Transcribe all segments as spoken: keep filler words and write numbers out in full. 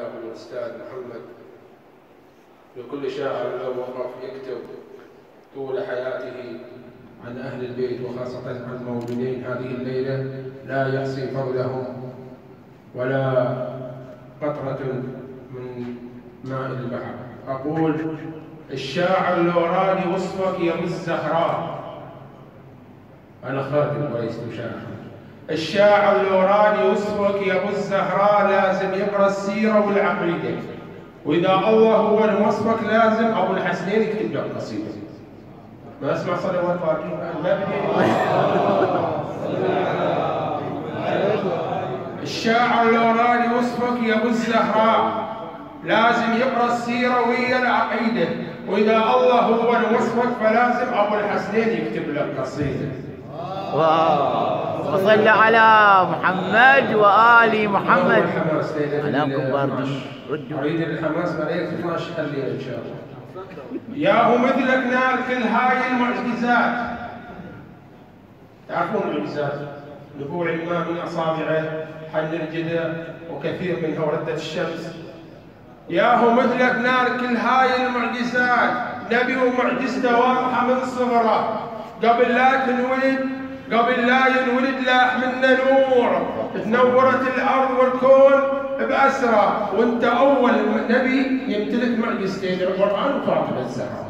له الأستاذ محمد لكل شاعر لو وقف يكتب طول حياته عن أهل البيت وخاصة عن المولودين هذه الليلة لا يحصي فضلهم ولا قطرة من ماء البحر. أقول الشاعر لو راني وصفك يا ابو الزهراء، أنا خادم وليس شاعر، الشاعر لو راني وصفك يا ابو الزهراء لازم يقرأ السيرة والعقيدة، وإذا الله هو الموصفك لازم أبو الحسنين يكتب له قصيدة. ما أسمع صلوات باقي ما بدي. الشاعر لو راني وصفك يا ابو الزهراء لازم يقرأ السيرة ويا العقيدة، وإذا الله هو الموصفك فلازم أبو الحسنين يكتب له قصيدة. واو، وصل على محمد وآل محمد. عليكم برضه أريد الحماس بعدين اثني عشر الليل إن شاء الله. ياهو مثلك نال كل هاي المعجزات. تعرفون المعجزات؟ نبوع الماء من أصابعه، حن الجدة، وكثير منها وردة الشمس. ياهو مثلك نال كل هاي المعجزات، نبي ومعجزته واضحة من صغره، قبل لا تنولد قبل لا ينولد لاح منا نور، تنورت الأرض والكون بأسرى، وانت أول نبي يمتلك معجزتين القرآن وفاطمة الزهراء.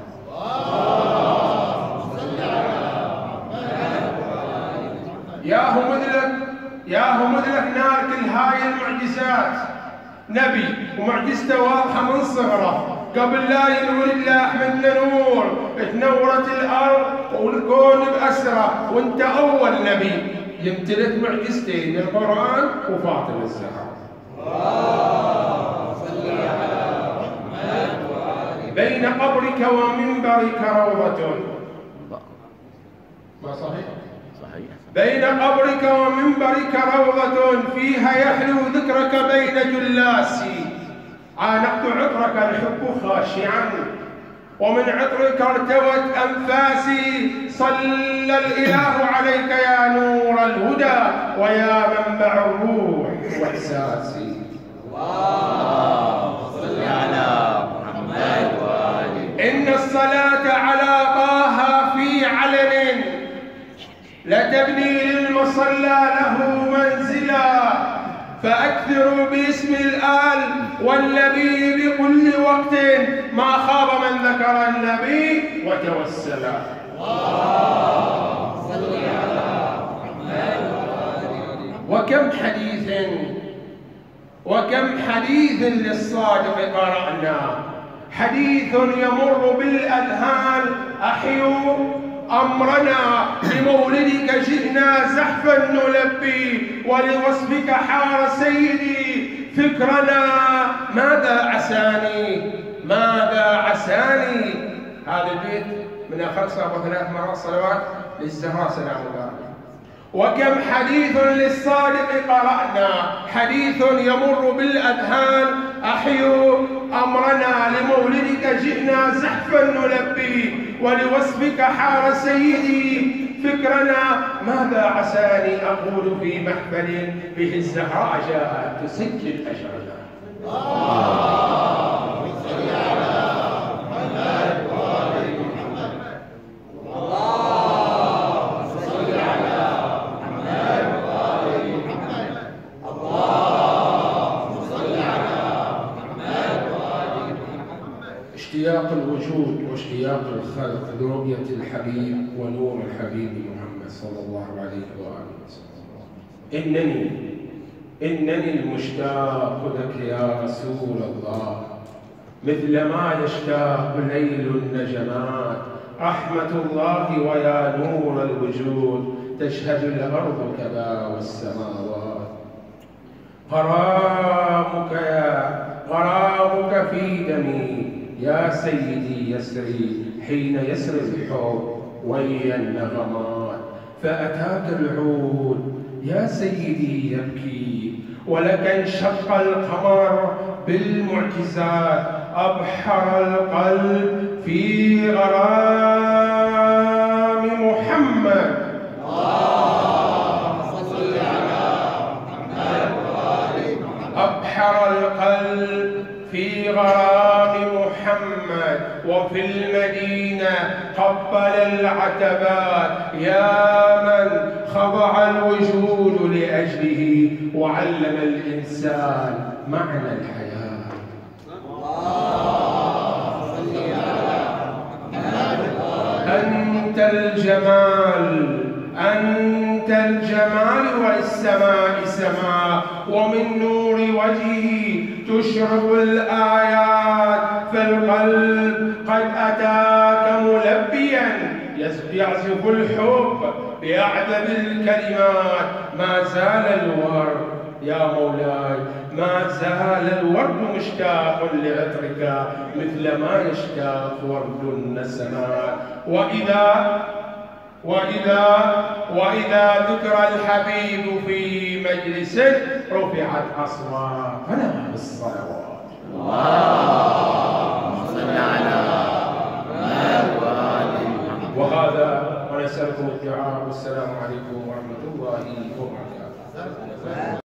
ياهو مثلك ياهو مثلك نال كل هاي المعجزات، نبي ومعجزته واضحة من صغره، قبل لا ينولد لاح منا نور، تنورت الأرض والكون بأسرى، وانت أول نبي يمتلك معجزتين القرآن وفاطمة الزهراء. بين قبرك ومنبرك روضة. ما صحيح؟ صحيح. بين قبرك ومنبرك روضة فيها يحلو ذكرك بين جلاسي، عانقت عطرك الحب خاشعا ومن عطرك ارتوت أنفاسي، صلى الإله عليك يا نور الهدى ويا منبع الروح وإحساسي. اللهم صل على محمد وآله. إن الصلاة على طه في علن لتبني للمصلى له منزلا، فأكثروا باسم الآل والنبي بكل وقت، ما خاب من ذكر النبي وتوسلا. اللهم صل على محمد وآله. وكم حديث وكم حديث للصادق قرأنا، حديث يمر بالأذهان أحيوا أمرنا، لمولدك جئنا زحفا نلبي، ولوصفك حار سيدي فكرنا، ماذا عساني ماذا عساني. هذا البيت من خمسة وثلاث مرات صلوات للزهراء سلام الله. وكم حديث للصادق قرأنا، حديث يمر بالأذهان أحيوا أمرنا، لمولدك جئنا زحفا نلبي، ولوصفك حار سيدي فكرنا، ماذا عساني أقول في محفل به الزهراء جاءت تسجل أجرنا. اللهم صل على محمد وآل محمد. اللهم صل على محمد وآل محمد. اللهم صل على محمد وآل محمد. اشتياق الوجود واشتياق الخلق لرؤية الحبيب ونور الحبيب محمد صلى الله عليه وآله وسلم. إنني إنني المشتاق لك يا رسول الله، مثل ما يشتاق ليل النجمات، رحمة الله ويا نور الوجود، تشهد الأرض كذا والسماوات. غرامك يا غرامك في دمي يا سيدي يسري، حين يسري الحب ويا النغمات، فأتاك العود يا سيدي يبكي، ولك انشق القمر بالمعجزات، أبحر القلب في غرام محمد. اللهم صل على محمد وآل محمد. انبحر القلب في غرام محمد، وفي المدينة قبل العتبات، يا من خضع الوجود لأجله وعلم الإنسان معنى الحياة. أنت الجمال، أنت الجمال، والسماء سماء، ومن نور وجهه تشرق الآيات، فالقلب قد أتاك ملبيا يعزف الحب بأعذب الكلمات. ما زال الورد يا مولاي، ما زال الورد مشتاق لعطرك مثل ما يشتاق ورد النسمات. وإذا وإذا وإذا ذكر الحبيب في مجلس رفعت أصواتنا بالصلوات. اللهم صل على محمد. وهذا ونسألكم الدعاء، والسلام عليكم ورحمة الله وبركاته.